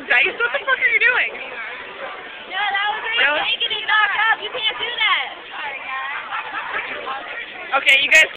dice? What the fuck are you doing? No, that was where you're taking it knocked up. You can't do that. Okay, you guys